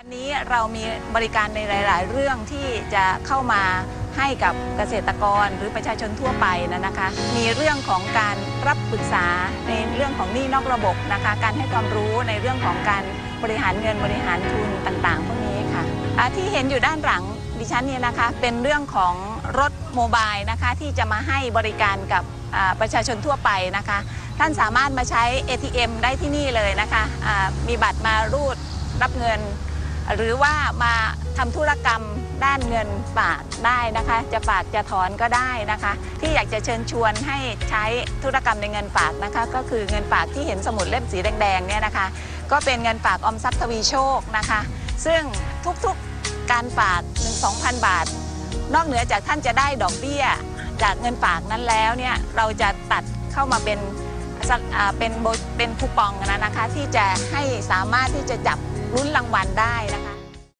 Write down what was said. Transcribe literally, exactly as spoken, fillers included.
วันนี้เรามีบริการในหลายๆเรื่องที่จะเข้ามาให้กับเกษตรกรหรือประชาชนทั่วไปนะคะ มีเรื่องของการรับปรึกษาในเรื่องของหนี้นอกระบบนะคะการให้ความรู้ในเรื่องของการบริหารเงินบริหารทุนต่างๆพวกนี้ค่ะที่เห็นอยู่ด้านหลังดิฉันเนี่ยนะคะเป็นเรื่องของรถโมบายนะคะที่จะมาให้บริการกับประชาชนทั่วไปนะคะท่านสามารถมาใช้ เอ ที เอ็ม ได้ที่นี่เลยนะคะมีบัตรมารูดรับเงินหรือว่ามาทำธุรกรรมด้านเงินฝากได้นะคะจะฝากจะถอนก็ได้นะคะที่อยากจะเชิญชวนให้ใช้ธุรกรรมในเงินฝากนะคะก็คือเงินฝากที่เห็นสมุดเล่มสีแดงๆเนี่ยนะคะก็เป็นเงินฝากออมทรัพย์ทวีโชคนะคะซึ่งทุกๆการฝาก หนึ่งถึงสองพัน บาทนอกเหนือจากท่านจะได้ดอกเบี้ยจากเงินฝากนั้นแล้วเนี่ยเราจะตัดเข้ามาเป็นเป็นเป็นคูปองนะคะที่จะให้สามารถที่จะจับลุ้นรางวัลได้